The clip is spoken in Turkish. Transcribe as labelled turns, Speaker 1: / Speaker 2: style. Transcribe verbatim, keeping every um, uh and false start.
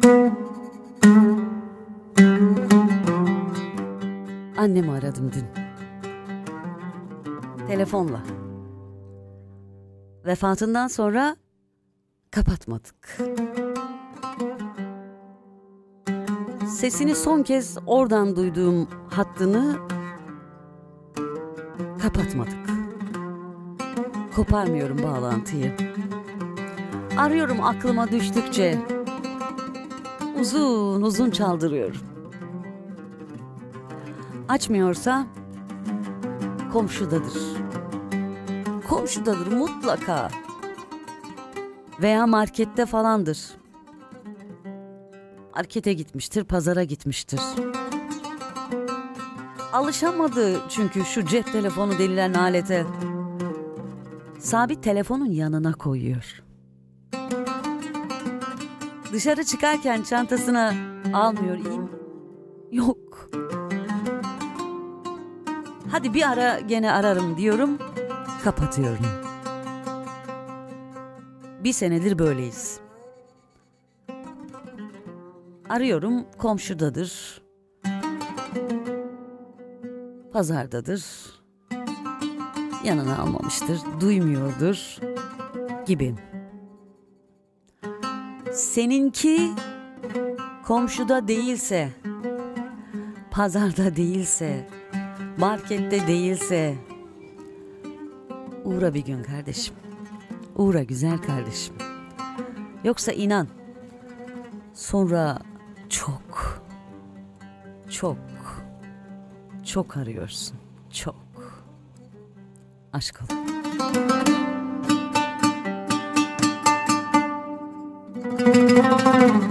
Speaker 1: Annemi aradım dün. Telefonla. Vefatından sonra kapatmadık. Sesini son kez oradan duyduğum hattını kapatmadık. Koparmıyorum bağlantıyı. Arıyorum aklıma düştükçe. Uzun uzun çaldırıyorum. Açmıyorsa komşudadır. Komşudadır mutlaka. Veya markette falandır. Markete gitmiştir, pazara gitmiştir. Alışamadı çünkü şu cep telefonu denilen alete. Sabit telefonun yanına koyuyor. Dışarı çıkarken çantasına almıyor, iyi mi? Yok. Hadi bir ara gene ararım diyorum, kapatıyorum. Bir senedir böyleyiz. Arıyorum, komşudadır. Pazardadır. Yanına almamıştır, duymuyordur gibi. Seninki komşuda değilse, pazarda değilse, markette değilse uğra bir gün kardeşim. Uğra güzel kardeşim. Yoksa inan sonra çok çok çok arıyorsun. Çok. Aşk olsun.